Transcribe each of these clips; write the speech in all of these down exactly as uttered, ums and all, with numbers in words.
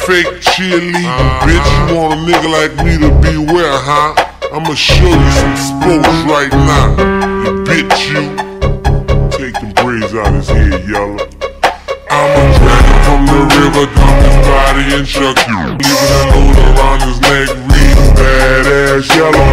fake cheerleading, uh-huh. Bitch, you want a nigga like me to beware, huh? I'ma show you some sports right now. You bitch, you. Take them braids out his head, yellow. I'ma drag him from the river, dump his body and chuck you. Leaving a note around his neck, reading badass yellow.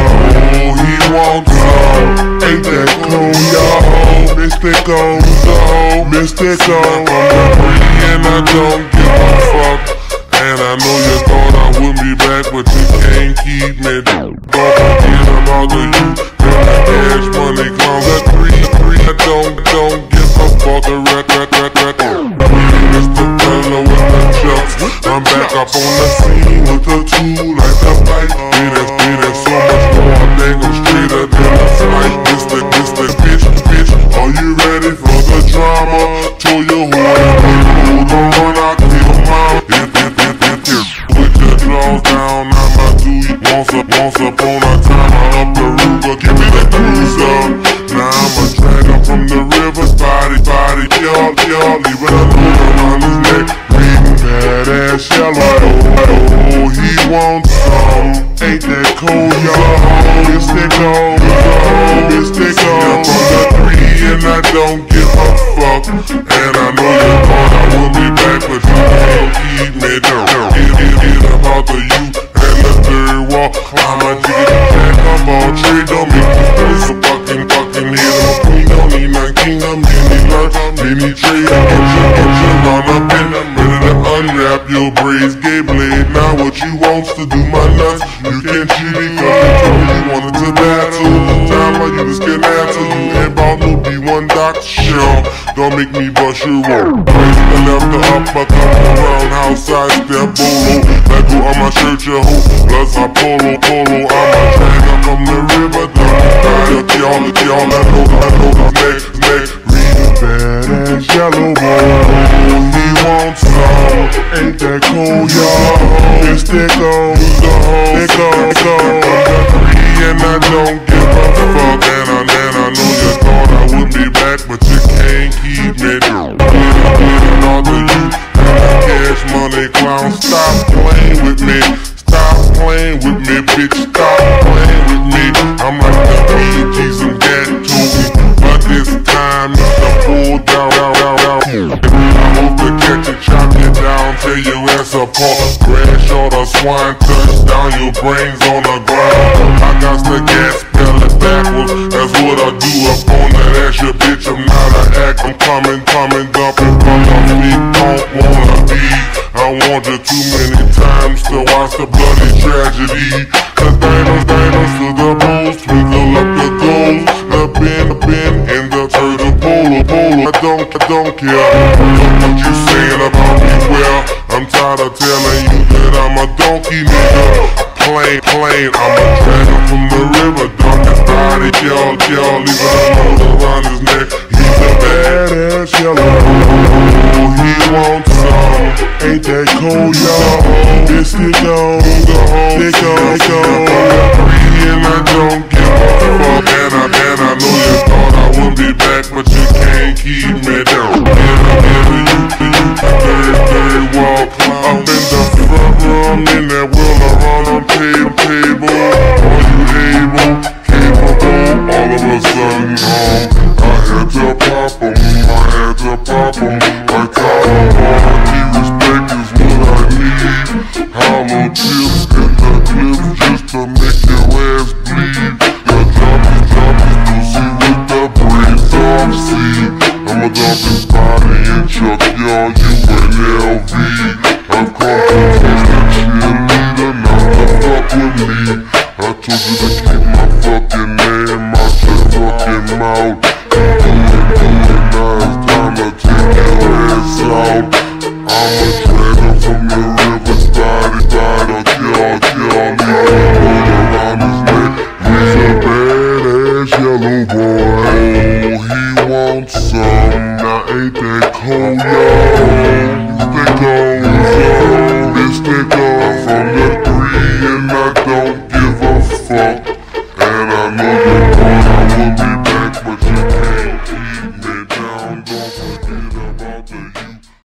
Oh, he wants some. Ain't that cool, y'all? Mystical, so mystical. I'm the free and I don't give a fuck. And I know you thought I wouldn't be back, but you can't keep me. Don't forget about the youth and the cash money clowns. That three, three, I don't, don't give a fuck. The record, record, record. Mister Fella with the chucks. I'm back up on the scene with the tool like a bite. It is, it is so much more. I think I'm straighter than a snipe. Mister, Mister Bitch, bitch, are you ready for the drama? Told you who I am, don't run out to your mom. If, if, if, if, if, with your draws down, I'ma do you. Once, up, once upon a time, I up the Ruger, give me the cruise up. Now I'ma drag him from the river, body, body, y'all, y'all, leaving a note around his neck, reading badass yellow. Oh, he wants some, ain't that cold, y'all? It's that cold, it's that cold. From the three and I don't give a fuck. And I know you thought I would be back, but you can't keep me down. Get, get, get about the youth and the third wall. I'ma jiggy the jack, I'm all trade, don't make me play so fucking, fucking hit. I'm a queen, don't need none kingdom, many learn, many trade. Get you, get you, run up in them, ready to unwrap your braids, gay blade. Now what you wants to do my nuts, you can't cheat me cause you told me you wanted to battle. Time for you to skin after you ain't bout no B one doctor, sure. Don't make me bust your roll. Raise the left to up, I come around outside, step bolo. Let go on my shirt, your hoe, plus I polo, polo. I'ma drag up from the river, down the side. Y'all, y'all, I know, I know the next, next. Read the badass yellow boy. He wants some, ain't that cool, y'all? It's that goes, it goes, it goes. And I don't give a fuck. And I, and I know you thought I would be back, but you can't keep me down. Getting all the youth and the cash money clown. Stop playing with me, stop playing with me, bitch. Stop playing with me. I'm like the B Gs and that to me, but this time it's the full down, down, down, down. I hope to catch you, chop you down, tear your ass apart. Crash or the swine, touch down your brains on the ground. I got the gas, pedal it backwards. That's what I do up on that ass, you bitch. I'm not an act. I'm coming, coming, dumping from my feet. Don't wanna be. I want you too many times to watch the bloody tragedy. The dinos, dinos to the bulls, twinkle up the goals. The bin, the bin, and the turtle polo, polo. I don't, I don't care what you saying about me. Well, I'm tired of telling you that I'm a donkey nigga. Plain, plain, I'ma drag him from the river, dump his body, y'all, y'all, leaving a note around his neck. He's a badass yellow. Oh, he wants some, ain't that cool, y'all? It's the gold, the whole, it goes, it goes. And I don't give a fuck. And I, and I know you thought I wouldn't be back, but you can't keep me down. And I never you, you, third, third wall. Up in the front room, in that wheel around on table, table. Are you able, capable? All of a sudden, um, I had to pop 'em, I had to pop 'em. Like cotton quality, respect is what I need. Hollow tips in the clips just to make your ass bleed. Your job is job is pussy with the braids off, see. I'ma dump his body and chuck y'all U N L V. I've caught you twisted cheerleader, now to fuck with me. I told you to keep my fucking name out your fucking mouth. You doing, doing, now it's time to take your ass out. I'ma drag him from the river, body, body, y'all, y'all, leave a note around his neck. He's a badass yellow boy. Oh, he wants some, now ain't that cold, y'all? It's that goes, it's that goes.